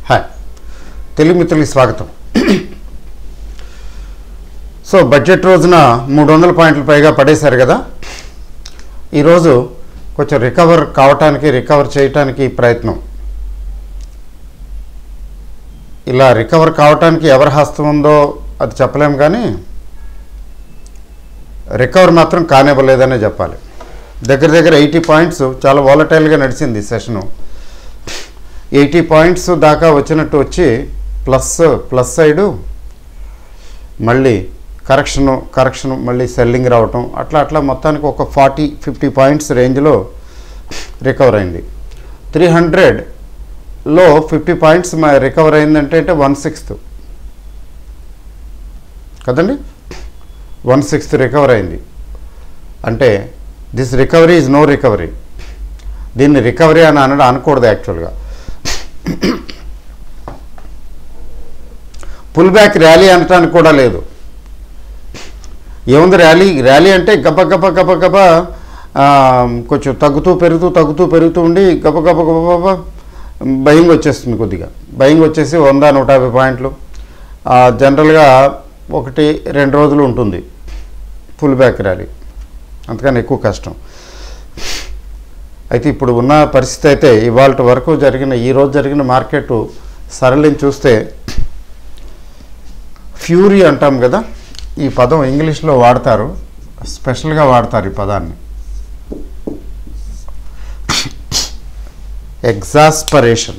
Hi Telugu మిత్రులకి స్వాగతం. So budget రోజున 300 పాయింట్లు పైగా పడేశారు కదా. ఈరోజు కొంచెం రికవర్ చేయటానికి ప్రయత్నం. ఇలా రికవర్ కావటానికి ఎవరి హస్తం ఉందో అది చెప్పలేము, కానీ రికవర్ మాత్రం కానివ్వలేదనే చెప్పాలి. దగ్గర 80 పాయింట్స్ చాలా వాలటైల్గా నడిచింది సెషను. 80 పాయింట్స్ దాకా వచ్చినట్టు వచ్చి ప్లస్ సైడు మళ్ళీ కరెక్షన్ మళ్ళీ సెల్లింగ్ రావటం, అట్లా మొత్తానికి ఒక 40-50 పాయింట్స్ రేంజ్లో రికవర్ అయింది. 300లో 50 పాయింట్స్ రికవర్ అయిందంటే 1/6 కదండి, 1/6 రికవర్ అయింది. అంటే this recovery is no recovery. దీన్ని రికవరీ అని అనకూడదు యాక్చువల్గా. పుల్ బ్యాక్ ర్యాలీ అనటానికి కూడా లేదు. ఏముంది ర్యాలీ అంటే గబ కొంచెం తగ్గుతూ పెరుగుతూ ఉండి గబ బయింగ్ వచ్చేస్తుంది. కొద్దిగా బయింగ్ వచ్చేసి 100-150 పాయింట్లు జనరల్గా 1-2 రోజులు ఉంటుంది పుల్ బ్యాక్ ర్యాలీ, అంతకని ఎక్కువ కష్టం. అయితే ఇప్పుడు ఉన్న పరిస్థితి అయితే ఇవాళ వరకు ఈరోజు జరిగిన మార్కెట్ సరళిని చూస్తే ఫ్యూరీ అంటాం కదా, ఈ పదం ఇంగ్లీష్లో వాడతారు, స్పెషల్గా వాడతారు ఈ పదాన్ని. ఎగ్జాస్పరేషన్.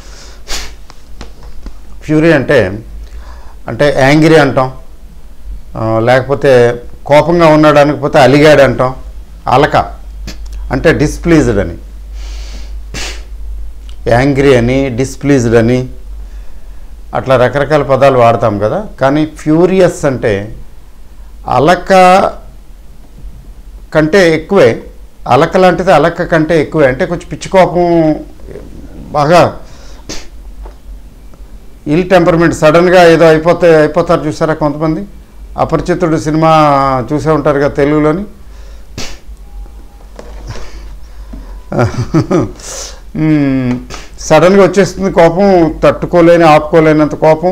ఫ్యూరీ అంటే యాంగ్రీ అంటాం, లేకపోతే కోపంగా ఉన్నాడు అనకపోతే అలిగాడు అంటాం. అలక అంటే డిస్ప్లీజ్డ్ అని, యాంగ్రీ అని, డిస్ప్లీజ్డ్ అని, అట్లా రకరకాల పదాలు వాడతాం కదా. కానీ ఫ్యూరియస్ అంటే అలక కంటే ఎక్కువే, అలక లాంటిది అలక కంటే ఎక్కువే. అంటే కొంచెం పిచ్చి కోపం, బాగా ఇల్ టెంపర్మెంట్, సడన్గా ఏదో అయిపోతారు చూసారా కొంతమంది. అపరిచితుడు సినిమా చూసే ఉంటారు కదా తెలుగులోని. సడన్గా వచ్చేస్తుంది కోపం, ఆపుకోలేనంత కోపం.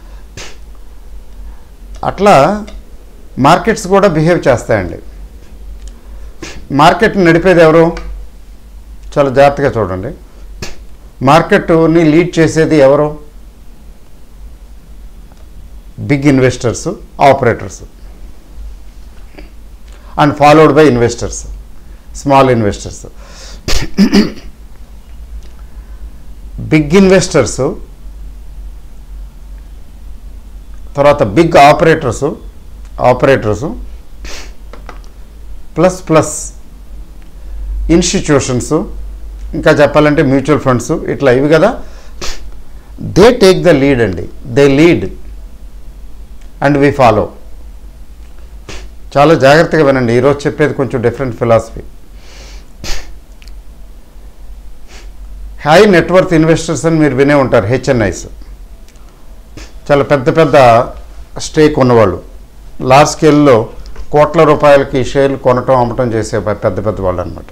అట్లా మార్కెట్స్ కూడా బిహేవ్ చేస్తాయండి. మార్కెట్ నడిపేది ఎవరు? చాలా జాగ్రత్తగా చూడండి. మార్కెట్ని లీడ్ చేసేది ఎవరు? Big investors, operators, and followed by investors, small investors. Big investors తర్వాత బిగ్ ఆపరేటర్స్ ప్లస్ ఇన్స్టిట్యూషన్స్, ఇంకా చెప్పాలంటే మ్యూచువల్ ఫండ్స్, ఇట్లా ఇవి కదా. దే టేక్ ద లీడ్ అండి. They lead and we follow. చాలా జాగ్రత్తగా వినండి, ఈరోజు చెప్పేది కొంచెం different philosophy. High net worth investors అని మీరు వినే ఉంటారు, HNIs. చాలా పెద్ద స్టేక్ ఉన్నవాళ్ళు, లార్జ్ స్కేల్లో కోట్ల రూపాయలకి షేర్లు కొనటం అమ్మటం చేసే పెద్ద వాళ్ళు అనమాట.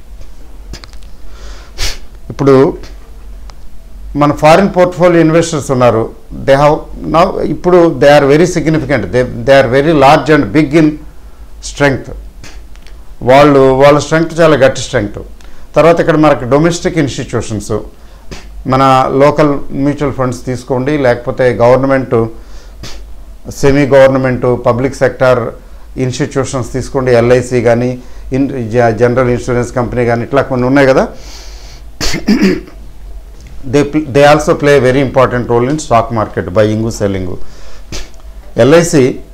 ఇప్పుడు మన ఫారిన్ పోర్ట్ఫోలియో ఇన్వెస్టర్స్ ఉన్నారు. ఇప్పుడు they are very significant, they are very large and big in strength. వాళ్ళ స్ట్రెంగ్త్ చాలా గట్టి స్ట్రెంగ్త్. తర్వాత ఇక్కడ మనకి డొమెస్టిక్ ఇన్స్టిట్యూషన్స్, మన లోకల్ మ్యూచువల్ ఫండ్స్ తీసుకోండి, లేకపోతే government, semi government, public sector institutions తీసుకోండి, LIC కానీ, జనరల్ ఇన్సూరెన్స్ కంపెనీ కానీ, ఇట్లా కొన్ని ఉన్నాయి కదా. They also play very important role in stock market, buying selling. LIC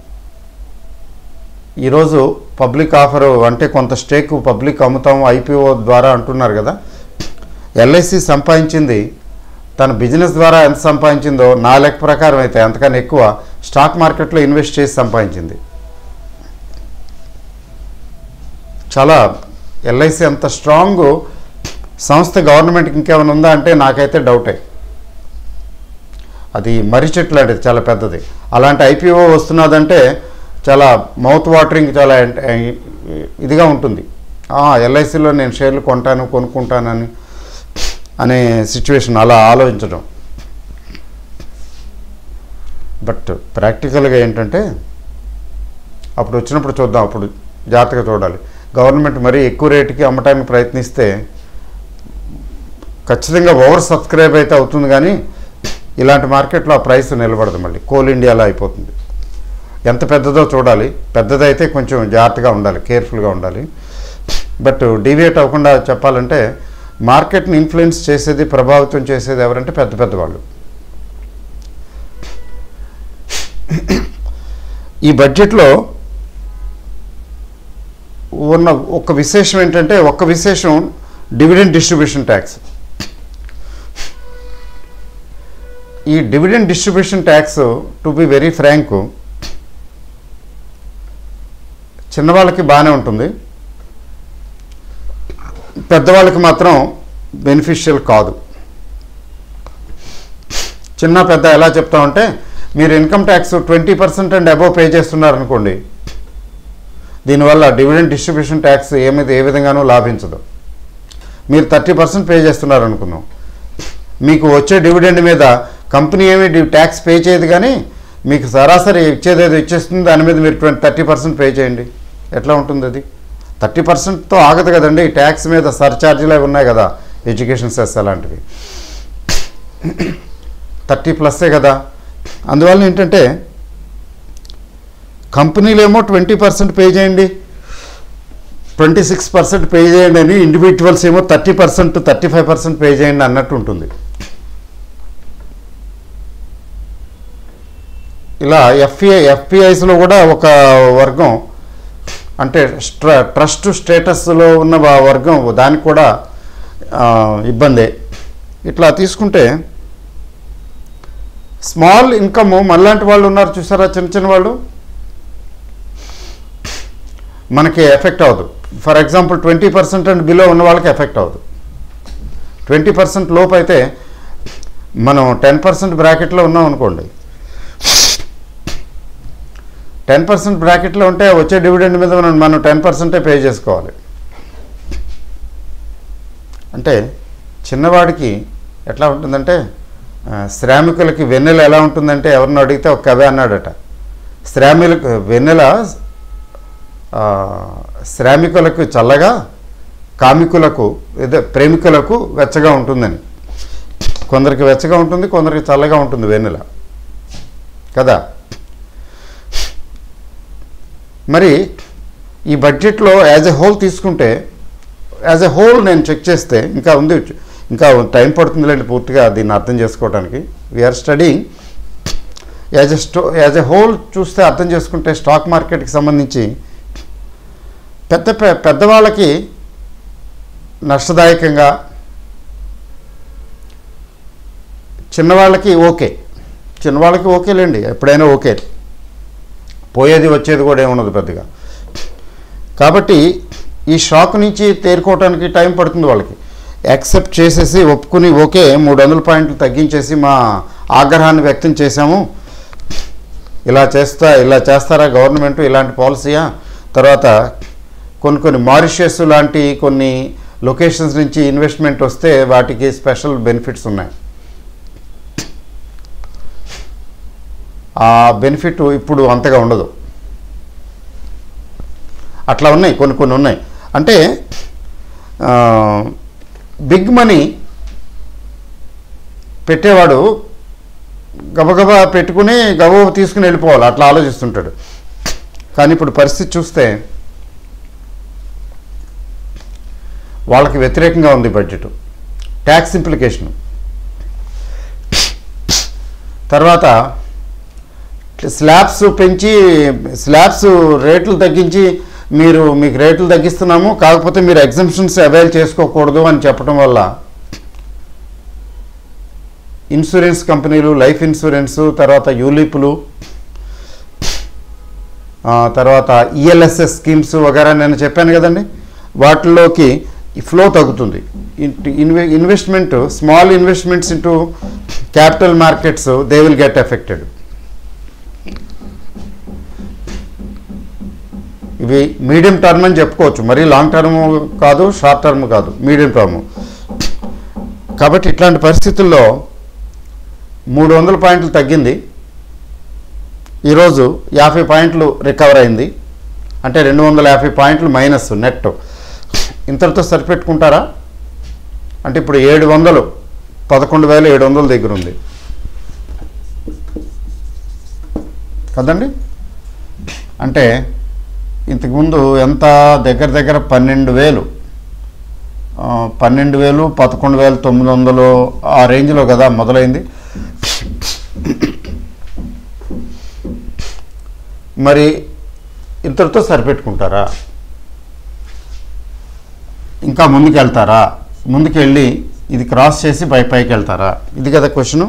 ఈరోజు పబ్లిక్ ఆఫర్ అంటే కొంత స్టేక్ పబ్లిక్ అమ్ముతాము IPO ద్వారా అంటున్నారు కదా. LIC సంపాదించింది తన బిజినెస్ ద్వారా ఎంత సంపాదించిందో నా లెక్క ప్రకారం అయితే అంతకన్నా ఎక్కువ స్టాక్ మార్కెట్లో ఇన్వెస్ట్ చేసి సంపాదించింది. చాలా LIC అంత స్ట్రాంగ్ సంస్థ గవర్నమెంట్కి ఇంకేమైనా ఉందా అంటే నాకైతే డౌటే. అది మర్రి చెట్టు లాంటిది, చాలా పెద్దది. అలాంటి IPO వస్తున్నదంటే చాలా మౌత్ వాటరింగ్, చాలా ఇదిగా ఉంటుంది. LICలో నేను షేర్లు కొనుక్కుంటానని అనే సిచ్యువేషన్, అలా ఆలోచించడం. బట్ ప్రాక్టికల్గా ఏంటంటే అప్పుడు వచ్చినప్పుడు చూద్దాం, అప్పుడు జాగ్రత్తగా చూడాలి. గవర్నమెంట్ మరీ ఎక్కువ రేటుకి అమ్మటానికి ప్రయత్నిస్తే ఖచ్చితంగా ఓవర్ సబ్స్క్రైబ్ అయితే అవుతుంది, కానీ ఇలాంటి మార్కెట్లో ఆ ప్రైస్ నిలబడదు. మళ్ళీ కోల్ ఇండియాలో అయిపోతుంది. ఎంత పెద్దదో చూడాలి, పెద్దదైతే కొంచెం జాగ్రత్తగా ఉండాలి, కేర్ఫుల్గా ఉండాలి. బట్ డీవియేట్ అవ్వకుండా చెప్పాలంటే మార్కెట్ని ఇన్ఫ్లుయెన్స్ చేసేది, ప్రభావితం చేసేది ఎవరంటే పెద్ద పెద్దవాళ్ళు. ఈ బడ్జెట్లో ఉన్న ఒక విశేషం ఏంటంటే, ఒక్క విశేషం డివిడెండ్ డిస్ట్రిబ్యూషన్ ట్యాక్స్. ఈ dividend distribution tax to be very frank చిన్నవాళ్ళకి బాగానే ఉంటుంది, పెద్దవాళ్ళకి మాత్రం బెనిఫిషియల్ కాదు. చిన్న పెద్ద ఎలా చెప్తామంటే, మీరు income tax 20% and above pay చేస్తున్నారనుకోండి, దీనివల్ల డివిడెండ్ డిస్ట్రిబ్యూషన్ ట్యాక్స్ ఏ విధంగానూ లాభించదు. మీరు 30% పే చేస్తున్నారనుకుందాం, మీకు వచ్చే డివిడెండ్ మీద కంపెనీ ఏమి ట్యాక్స్ పే చేయదు, కానీ మీకు సరాసరి ఇచ్చేదేదో ఇచ్చేస్తుంది, దాని మీద మీరు 30% పే చేయండి. ఎట్లా ఉంటుంది అది? 30%తో ఆగదు కదండి. ట్యాక్స్ మీద సర్ఛార్జీలు అవి ఉన్నాయి కదా, ఎడ్యుకేషన్ సెస్ అలాంటివి 30+ కదా. అందువల్ల ఏంటంటే కంపెనీలేమో 20% పే చేయండి, 26% పే చేయండి అని, ఇండివిజువల్స్ ఏమో 30%, 35% పే చేయండి అన్నట్టు ఉంటుంది. ఇలా ఎఫ్పిఐస్లో కూడా ఒక వర్గం, అంటే ట్రస్ట్ స్టేటస్లో ఉన్న వర్గం, దానికి కూడా ఇబ్బందే. ఇట్లా తీసుకుంటే స్మాల్ ఇన్కమ్ మనలాంటి వాళ్ళు ఉన్నారు చూసారా, చిన్న చిన్న వాళ్ళు, మనకి ఎఫెక్ట్ అవ్వదు. ఫర్ ఎగ్జాంపుల్ 20% అండ్ బిలో ఉన్న వాళ్ళకి ఎఫెక్ట్ అవ్వదు. 20% లోపు అయితే మనం 10% బ్రాకెట్లో ఉన్నాం అనుకోండి, 10% బ్రాకెట్లో ఉంటే వచ్చే డివిడెండ్ మీద మనం 10% పే చేసుకోవాలి. అంటే చిన్నవాడికి ఎట్లా ఉంటుందంటే, శ్రామికులకి వెన్నెల ఎలా ఉంటుందంటే, ఎవరిని అడిగితే ఒక కవి అన్నాడట, వెన్నెల శ్రామికులకు చల్లగా, కామికులకు ప్రేమికులకు వెచ్చగా ఉంటుందని. కొందరికి వెచ్చగా ఉంటుంది, కొందరికి చల్లగా ఉంటుంది వెన్నెల కదా. మరి ఈ బడ్జెట్లో యాజ్ ఎ హోల్ తీసుకుంటే, యాజ్ ఎ హోల్ నేను చెక్ చేస్తే ఇంకా ఉంది, ఇంకా టైం పడుతుందిలేండి పూర్తిగా దీన్ని అర్థం చేసుకోవడానికి. We're studying as a whole చూస్తే అర్థం చేసుకుంటే, స్టాక్ మార్కెట్కి సంబంధించి పెద్దవాళ్ళకి నష్టదాయకంగా, చిన్నవాళ్ళకి ఓకేలేండి, ఎప్పుడైనా ఓకే, పోయేది వచ్చేది కూడా ఏమున్నది పెద్దగా. కాబట్టి ఈ షాక్ నుంచి తేరుకోవడానికి టైం పడుతుంది వాళ్ళకి. యాక్సెప్ట్ చేసేసి ఒప్పుకుని, ఓకే 300 పాయింట్లు తగ్గించేసి మా ఆగ్రహాన్ని వ్యక్తం చేశాము, ఇలా చేస్తారా గవర్నమెంట్, ఇలాంటి పాలసీయా, తర్వాత కొన్ని మారిషియస్ లాంటి కొన్ని లొకేషన్స్ నుంచి ఇన్వెస్ట్మెంట్ వస్తే వాటికి స్పెషల్ బెనిఫిట్స్ ఉన్నాయి. ఆ బెనిఫిట్ ఇప్పుడు అంతగా ఉండదు. అట్లా ఉన్నాయి, కొన్ని ఉన్నాయి. అంటే బిగ్ మనీ పెట్టేవాడు గబగబా పెట్టుకుని గబగబా తీసుకుని వెళ్ళిపోవాలి, అట్లా ఆలోచిస్తుంటాడు. కానీ ఇప్పుడు పరిస్థితి చూస్తే వాళ్ళకి వ్యతిరేకంగా ఉంది బడ్జెట్. ట్యాక్స్ ఇంప్లికేషన్, తర్వాత స్లాబ్స్ పెంచి, స్లాబ్స్ రేట్లు తగ్గించి, మీకు రేట్లు తగ్గిస్తున్నాము, కాకపోతే మీరు ఎగ్జంప్షన్స్ అవైల్ చేసుకోకూడదు అని చెప్పడం వల్ల ఇన్సూరెన్స్ కంపెనీలు, లైఫ్ ఇన్సూరెన్స్, తర్వాత యూలిప్లు, తర్వాత ఈఎల్ఎస్ఎస్ స్కీమ్స్ వగైరా నేను చెప్పాను కదండి, వాటిల్లోకి ఫ్లో తగ్గుతుంది. Investment, small investments into capital markets, they will get affected. ఇవి మీడియం టర్మ్ అని చెప్పుకోవచ్చు, మరీ లాంగ్ టర్మ్ కాదు, షార్ట్ టర్మ్ కాదు, మీడియం టర్మ్. కాబట్టి ఇట్లాంటి పరిస్థితుల్లో 300 పాయింట్లు తగ్గింది. ఈరోజు 50 పాయింట్లు రికవర్ అయింది, అంటే 250 పాయింట్లు మైనస్ నెట్. ఇంతటితో సరిపెట్టుకుంటారా? అంటే ఇప్పుడు 700, 11,700 దగ్గర ఉంది కదండి. అంటే ఇంతకుముందు ఎంత దగ్గర దగ్గర 12,000, 11,900 ఆ రేంజ్లో కదా మొదలైంది. మరి ఇంతటితో సరిపెట్టుకుంటారా? ఇంకా ముందుకు వెళ్తారా? ముందుకు వెళ్ళి ఇది క్రాస్ చేసి పైకి వెళ్తారా? ఇది కదా క్వశ్చను.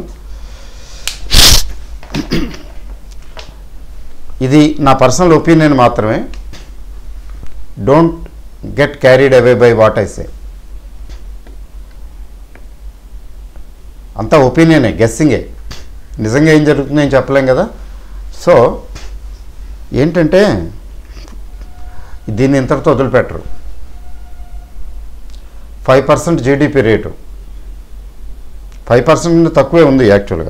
ఇది నా పర్సనల్ ఒపీనియన్ మాత్రమే. Don't get carried away by what I say. అంతా ఒపీనియనే, గెస్సింగే. నిజంగా ఏం జరుగుతుందో ఏం చెప్పలేం కదా. సో ఏంటంటే దీన్ని ఇంతటితో వదిలిపెట్టరు. 5% జీడిపి రేటు, 5% తక్కువే ఉంది యాక్చువల్గా.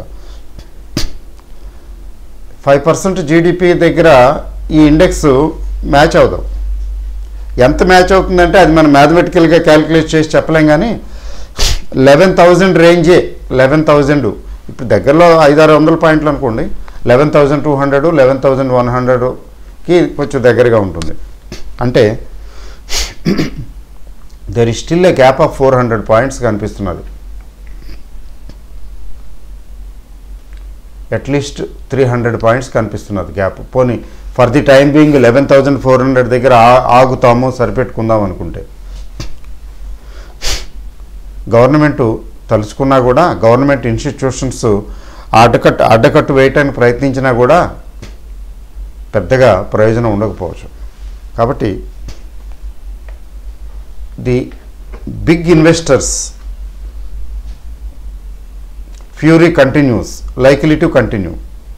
5% జీడిపి దగ్గర ఈ ఇండెక్స్ మ్యాచ్ అవుదాం. ఎంత మ్యాచ్ అవుతుందంటే అది మనం మ్యాథమెటికల్గా క్యాలిక్యులేట్ చేసి చెప్పలేం, కానీ 11,000 రేంజే. 11,000 ఇప్పుడు దగ్గరలో 500-600 పాయింట్లు అనుకోండి. 11,200, 11,100కి కొంచెం దగ్గరగా ఉంటుంది. అంటే there is still a gap of 400 points కనిపిస్తున్నది. అట్లీస్ట్ 300 పాయింట్స్ కనిపిస్తున్నది గ్యాప్. పోనీ ఫర్ ది టైం బీయింగ్ 11,400 దగ్గర ఆగుతాము, సరిపెట్టుకుందాం అనుకుంటే. గవర్నమెంటు తలుచుకున్నా కూడా, గవర్నమెంట్ ఇన్స్టిట్యూషన్స్ అడ్డకట్టు వేయటానికి ప్రయత్నించినా కూడా పెద్దగా ప్రయోజనం ఉండకపోవచ్చు. కాబట్టి the big investors fury continues, likely to continue.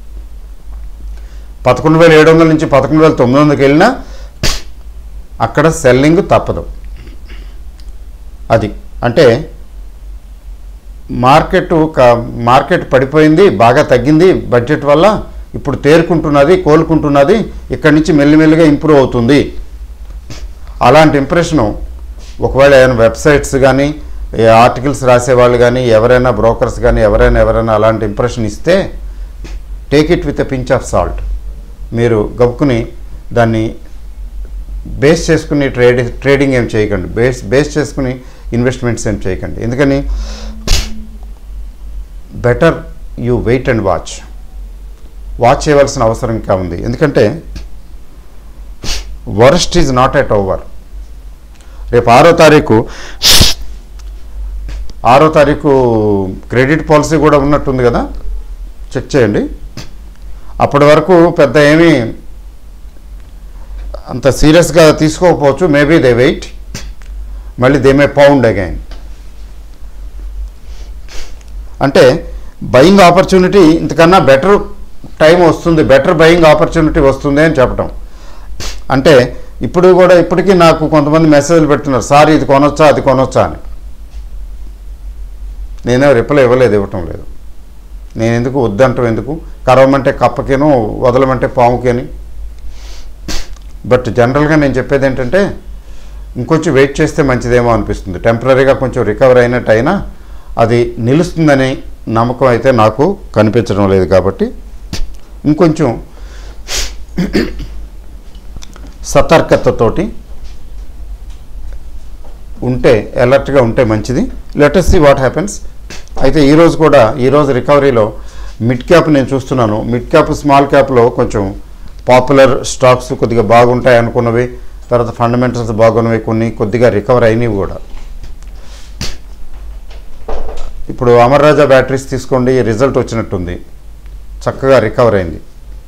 11,700 నుంచి 11,900కి వెళ్ళినా అక్కడ సెల్లింగ్ తప్పదు. అది అంటే మార్కెట్ పడిపోయింది, బాగా తగ్గింది బడ్జెట్ వల్ల, ఇప్పుడు తేరుకుంటున్నది, కోలుకుంటున్నది, ఇక్కడి నుంచి మెల్లిమెల్లిగా ఇంప్రూవ్ అవుతుంది. అలాంటి ఇంప్రెషను ఒకవేళ ఏమైనా వెబ్సైట్స్ కానీ, ఆర్టికల్స్ రాసేవాళ్ళు కానీ, ఎవరైనా బ్రోకర్స్ కానీ ఎవరైనా అలాంటి ఇంప్రెషన్ ఇస్తే take it with a pinch of salt. మీరు గబుక్కుని దాన్ని బేస్ చేసుకుని ట్రేడింగ్ ఏం చేయకండి, బేస్ చేసుకుని ఇన్వెస్ట్మెంట్స్ ఏం చేయకండి. ఎందుకని better you wait and watch చేయవలసిన అవసరం ఇంకా ఉంది. ఎందుకంటే worst is not yet over. రేపు 6వ తారీఖు క్రెడిట్ పాలసీ కూడా ఉన్నట్టుంది కదా, చెక్ చేయండి. అప్పటి వరకు పెద్ద ఏమీ అంత సీరియస్గా తీసుకోకపోవచ్చు. మేబీ దే వెయిట్, మళ్ళీ దే మే పౌండ్ అగైన్. అంటే బయింగ్ ఆపర్చునిటీ ఇంతకన్నా బెటర్ టైం వస్తుంది, బెటర్ బయింగ్ ఆపర్చునిటీ వస్తుంది అని చెప్పడం. అంటే ఇప్పటికీ నాకు కొంతమంది మెసేజ్లు పెడుతున్నారు, సార్ ఇది కొనొచ్చా అది కొనొచ్చా అని. నేనే రిప్లై ఇవ్వటం లేదు. నేను ఎందుకు వద్దంటాం, ఎందుకు కరవమంటే కప్పకేను, వదలమంటే పాముకేని. బట్ జనరల్గా నేను చెప్పేది ఏంటంటే ఇంకొంచెం వెయిట్ చేస్తే మంచిదేమో అనిపిస్తుంది. టెంపరీగా కొంచెం రికవర్ అయినట్టు అయినా అది నిలుస్తుందని నమ్మకం అయితే నాకు కనిపించడం లేదు. కాబట్టి ఇంకొంచెం సతర్కతతోటి ఉంటే, అలర్ట్గా ఉంటే మంచిది. Let us see what happens. అయితే ఈరోజు రికవరీలో మిడ్ క్యాప్ నేను చూస్తున్నాను. మిడ్ క్యాప్, స్మాల్ క్యాప్లో కొంచెం పాపులర్ స్టాక్స్ కొద్దిగా బాగుంటాయి అనుకున్నవి, తర్వాత ఫండమెంటల్స్ బాగున్నవి కొన్ని కొద్దిగా రికవర్ అయినవి కూడా. ఇప్పుడు అమర్ రాజా బ్యాటరీస్ తీసుకోండి, రిజల్ట్ వచ్చినట్టుంది, చక్కగా రికవర్ అయింది,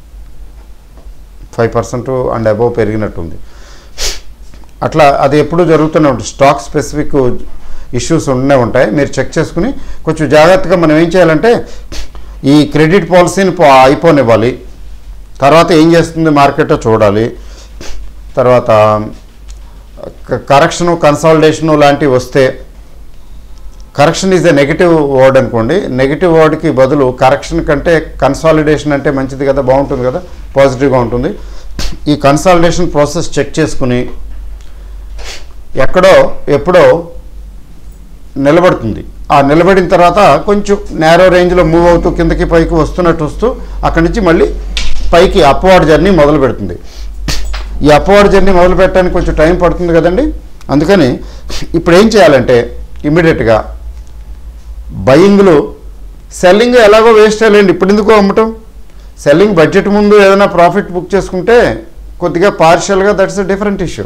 5% అండ్ అబోవ్ పెరిగినట్టుంది. అట్లా అది ఎప్పుడు జరుగుతూనే ఉంటుంది. స్టాక్ స్పెసిఫిక్ ఇష్యూస్ ఉండే ఉంటాయి, మీరు చెక్ చేసుకుని కొంచెం జాగ్రత్తగా మనం ఏం చేయాలంటే ఈ క్రెడిట్ పాలసీని అయిపోనివ్వాలి. తర్వాత ఏం చేస్తుంది మార్కెట్ చూడాలి. తర్వాత కరెక్షను, కన్సాలిడేషను లాంటివి వస్తే correction is the negative word అనుకోండి, నెగిటివ్ వర్డ్కి బదులు కరెక్షన్ కంటే కన్సాలిడేషన్ అంటే మంచిది కదా, బాగుంటుంది కదా, పాజిటివ్గా ఉంటుంది. ఈ కన్సాలిడేషన్ ప్రాసెస్ చెక్ చేసుకుని ఎక్కడో ఎప్పుడో నిలబడుతుంది. ఆ నిలబడిన తర్వాత కొంచెం నేరో రేంజ్లో మూవ్ అవుతూ కిందకి పైకి వస్తూ అక్కడి నుంచి మళ్ళీ పైకి అప్వార్డ్ జర్నీ మొదలు పెడుతుంది. ఈ అప్వార్డ్ జర్నీ మొదలు పెట్టడానికి కొంచెం టైం పడుతుంది కదండి. అందుకని ఇప్పుడు ఏం చేయాలంటే ఇమ్మీడియట్గా బయింగ్లు, సెల్లింగ్ ఎలాగో వేస్ట్ అయ్యలేండి, ఇప్పుడు ఎందుకో అమ్మటం. సెల్లింగ్ బడ్జెట్ ముందు ఏదైనా ప్రాఫిట్ బుక్ చేసుకుంటే కొద్దిగా పార్షియల్గా, that's a different issue.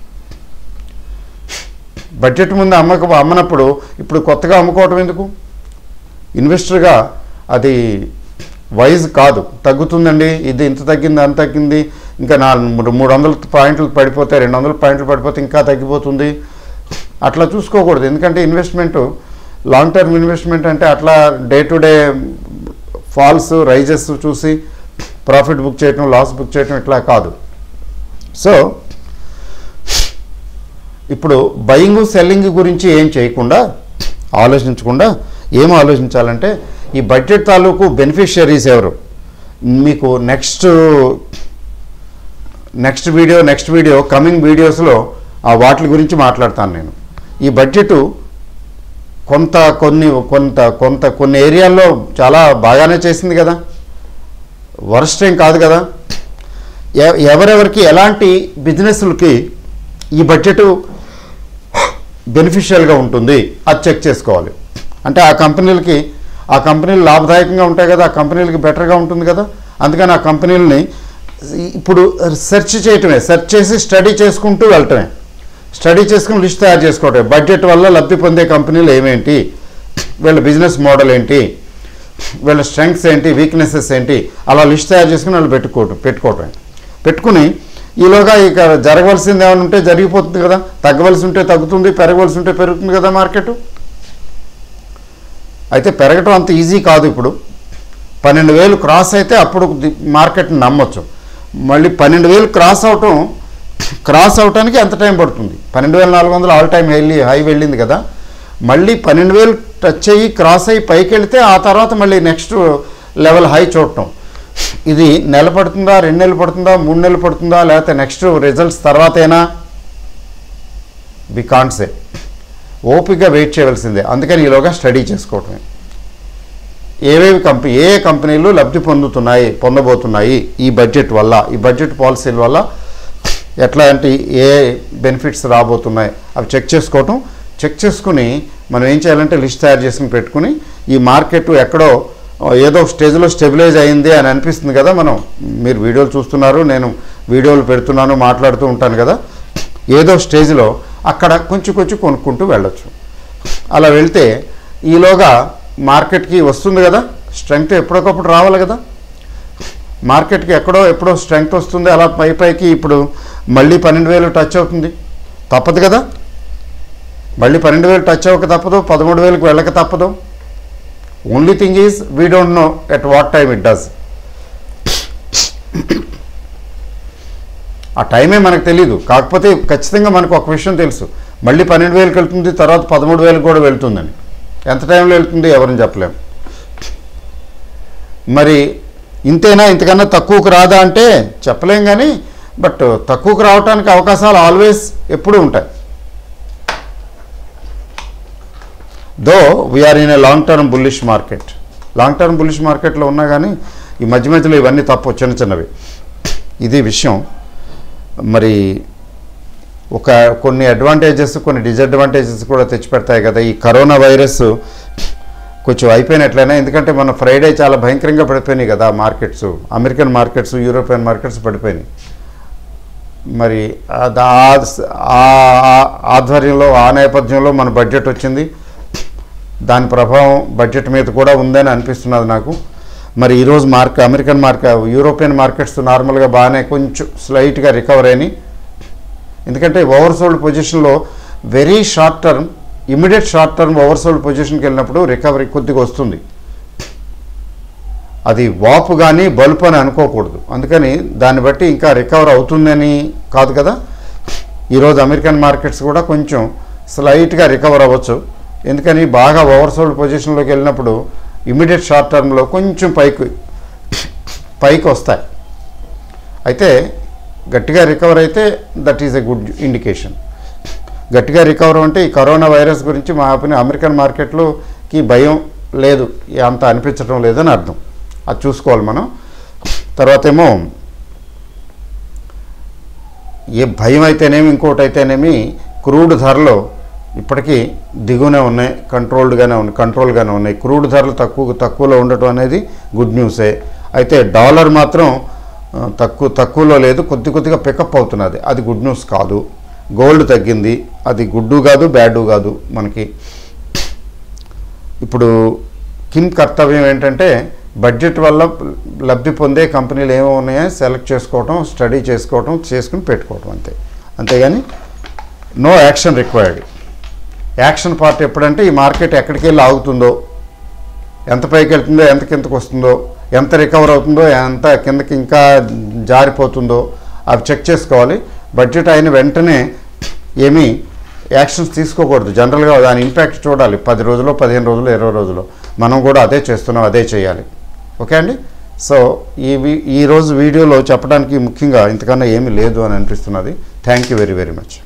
Budget ముందు అమ్మనప్పుడు ఇప్పుడు కొత్తగా అమ్ముకోవటం ఎందుకు? ఇన్వెస్టర్గా అది వైజ్ కాదు. తగ్గుతుందండి, ఇది ఇంత తగ్గింది అంత తగ్గింది, ఇంకా 300 పాయింట్లు పడిపోతే 200 పాయింట్లు పడిపోతే ఇంకా తగ్గిపోతుంది, అట్లా చూసుకోకూడదు. ఎందుకంటే ఇన్వెస్ట్మెంటు లాంగ్ టర్మ్ ఇన్వెస్ట్మెంట్ అంటే అట్లా day to day falls rises చూసి ప్రాఫిట్ బుక్ చేయటం, లాస్ బుక్ చేయటం ఇట్లా కాదు. సో ఇప్పుడు బయింగ్ సెల్లింగ్ గురించి ఏం చేయకుండా, ఆలోచించకుండా ఏం ఆలోచించాలంటే ఈ బడ్జెట్ తాలూకు బెనిఫిషియరీస్ ఎవరు, మీకు నెక్స్ట్ వీడియో కమింగ్ వీడియోస్లో ఆ వాటి గురించి మాట్లాడతాను నేను. ఈ బడ్జెట్ కొన్ని ఏరియాల్లో చాలా బాగానే చేసింది కదా, వరస్ట్ ఏం కాదు కదా. ఎవరెవరికి ఎలాంటి బిజినెస్లకి ఈ బడ్జెట్ బెనిఫిషియల్గా ఉంటుంది అది చెక్ చేసుకోవాలి. అంటే ఆ కంపెనీలు లాభదాయకంగా ఉంటాయి కదా, ఆ కంపెనీలకి బెటర్గా ఉంటుంది కదా. అందుకని ఆ కంపెనీలని ఇప్పుడు సెర్చ్ చేసి స్టడీ చేసుకుంటూ వెళ్ళటమే, స్టడీ చేసుకుని లిస్ట్ తయారు చేసుకోవటమే. బడ్జెట్ వల్ల లబ్ధి పొందే కంపెనీలు ఏమేంటి, వీళ్ళ బిజినెస్ మోడల్ ఏంటి, వీళ్ళ స్ట్రెంగ్స్ ఏంటి, వీక్నెసెస్ ఏంటి, అలా లిస్ట్ తయారు చేసుకుని వాళ్ళు పెట్టుకుని ఈలోగా ఇక జరగవలసింది ఏమైనా ఉంటే జరిగిపోతుంది కదా, తగ్గవలసి ఉంటే తగ్గుతుంది, పెరగవలసి ఉంటే పెరుగుతుంది కదా మార్కెట్. అయితే పెరగటం అంత ఈజీ కాదు. ఇప్పుడు 12,000 క్రాస్ అయితే అప్పుడు మార్కెట్ని నమ్మొచ్చు. మళ్ళీ 12,000 క్రాస్ అవటానికి ఎంత టైం పడుతుంది? 12,400 ఆల్ టైమ్ హై వెళ్ళింది కదా, మళ్ళీ 12,000 టచ్ అయ్యి క్రాస్ అయ్యి పైకి వెళితే ఆ తర్వాత మళ్ళీ నెక్స్ట్ లెవెల్ హై చూడటం, ఇది నెల పడుతుందా, 2 నెలలు పడుతుందా, 3 నెలలు పడుతుందా, లేకపోతే నెక్స్ట్ రిజల్ట్స్ తర్వాతైనా? We can't say. ఓపికగా వెయిట్ చేయవలసిందే. అందుకని ఈలోగా స్టడీ చేసుకోవటమే. ఏ కంపెనీలు లబ్ధి పొందబోతున్నాయి ఈ బడ్జెట్ వల్ల, ఈ బడ్జెట్ పాలసీల వల్ల ఎట్లాంటి ఏ బెనిఫిట్స్ రాబోతున్నాయి అవి చెక్ చేసుకుని మనం ఏం చేయాలంటే లిస్ట్ తయారు చేసుకుని పెట్టుకుని, ఈ మార్కెట్ ఎక్కడో ఏదో స్టేజ్లో స్టెబిలైజ్ అయింది అని అనిపిస్తుంది కదా. మీరు వీడియోలు చూస్తున్నారు, నేను వీడియోలు పెడుతున్నాను, మాట్లాడుతూ ఉంటాను కదా. ఏదో స్టేజ్లో అక్కడ కొంచెం కొనుక్కుంటూ వెళ్ళొచ్చు. అలా వెళ్తే ఈలోగా మార్కెట్కి వస్తుంది కదా స్ట్రెంగ్త్, ఎప్పటికప్పుడు రావాలి కదా మార్కెట్కి, ఎప్పుడో స్ట్రెంగ్త్ వస్తుంది. అలా పైకి ఇప్పుడు మళ్ళీ 12,000 టచ్ అవుతుంది, తప్పదు కదా. మళ్ళీ 12,000 టచ్ అవ్వక తప్పదు, 13,000కి వెళ్ళక తప్పదు. Only thing is we don't know at what time it does. ఆ టైమే మనకు తెలీదు. కాకపోతే ఖచ్చితంగా మనకు ఒక విషయం తెలుసు, మళ్ళీ 12,000కి వెళ్తుంది, తర్వాత 13,000కి కూడా వెళ్తుందని. ఎంత టైంలో వెళ్తుంది ఎవరిని చెప్పలేం. మరి ఇంతేనా, ఇంతకన్నా తక్కువకు రాదా అంటే చెప్పలేం. కానీ బట్ తక్కువకు రావడానికి అవకాశాలు ఆల్వేస్ ఎప్పుడూ ఉంటాయి. Though we're in a long term bullish మార్కెట్లో ఉన్నా కానీ ఈ మధ్యలో ఇవన్నీ తప్పు, చిన్నవి. ఇది విషయం. మరి కొన్ని అడ్వాంటేజెస్, కొన్ని డిసడ్వాంటేజెస్ కూడా తెచ్చిపెడతాయి కదా ఈ కరోనా వైరస్. కొంచెం అయిపోయినట్లయినా, ఎందుకంటే మన ఫ్రైడే చాలా భయంకరంగా పడిపోయినాయి కదా markets, American markets, European markets పడిపోయినాయి. మరి ఆధ్వర్యంలో, ఆ నేపథ్యంలో మన బడ్జెట్ వచ్చింది, దాని ప్రభావం బడ్జెట్ మీద కూడా ఉందని అనిపిస్తున్నది నాకు. మరి ఈరోజు యూరోపియన్ మార్కెట్స్ నార్మల్గా బాగానే కొంచెం స్లైట్గా రికవర్ అయినాయి. ఎందుకంటే ఓవర్సోల్డ్ పొజిషన్లో very immediate short term oversold పొజిషన్కి వెళ్ళినప్పుడు రికవరీ కొద్దిగా వస్తుంది. అది వాపు కానీ బల్పు అని అనుకోకూడదు. అందుకని దాన్ని బట్టి ఇంకా రికవర్ అవుతుందని కాదు కదా. ఈరోజు అమెరికన్ మార్కెట్స్ కూడా కొంచెం స్లైట్గా రికవర్ అవ్వచ్చు. ఎందుకని బాగా ఓవర్సోల్డ్ పొజిషన్లోకి వెళ్ళినప్పుడు ఇమీడియట్ షార్ట్ టర్మ్లో కొంచెం పైకి వస్తాయి. అయితే గట్టిగా రికవర్ అయితే that is a good indication. గట్టిగా రికవర్ అంటే ఈ కరోనా వైరస్ గురించి మా అమెరికన్ మార్కెట్లోకి భయం లేదు, అంత అనిపించడం లేదని అర్థం. అది చూసుకోవాలి మనం. తర్వాత ఏమో ఏ భయం అయితేనేమి ఇంకోటి అయితేనేమి క్రూడ్ ధరలు ఇప్పటికీ దిగునే ఉన్నాయి, కంట్రోల్గానే ఉన్నాయి. క్రూడ్ ధరలు తక్కువలో ఉండటం అనేది గుడ్ న్యూసే. అయితే డాలర్ మాత్రం తక్కువలో లేదు, కొద్దిగా పికప్ అవుతున్నది, అది గుడ్ న్యూస్ కాదు. గోల్డ్ తగ్గింది, అది గుడ్డు కాదు బ్యాడు కాదు మనకి. ఇప్పుడు కర్తవ్యం ఏంటంటే బడ్జెట్ వల్ల లబ్ధి పొందే కంపెనీలు ఏమో ఉన్నాయో సెలెక్ట్ చేసుకోవటం, స్టడీ చేసుకుని పెట్టుకోవటం అంతే. అంతేగాని no action required. Action part ఎప్పుడంటే ఈ మార్కెట్ ఎక్కడికి వెళ్ళి ఆగుతుందో, ఎంత పైకి వెళ్తుందో, ఎంత కిందకు వస్తుందో, ఎంత రికవర్ అవుతుందో, ఎంత కిందకి ఇంకా జారిపోతుందో అవి చెక్ చేసుకోవాలి. బడ్జెట్ అయిన వెంటనే ఏమీ యాక్షన్స్ తీసుకోకూడదు. జనరల్గా దాని ఇంపాక్ట్ చూడాలి. 10 రోజులు, 15 రోజులు, 20 రోజులు. మనం కూడా అదే చేస్తున్నాం, అదే చేయాలి. ఓకే అండి. సో ఈరోజు వీడియోలో చెప్పడానికి ముఖ్యంగా ఇంతకన్నా ఏమీ లేదు అని అనిపిస్తున్నది. Thank you very very much.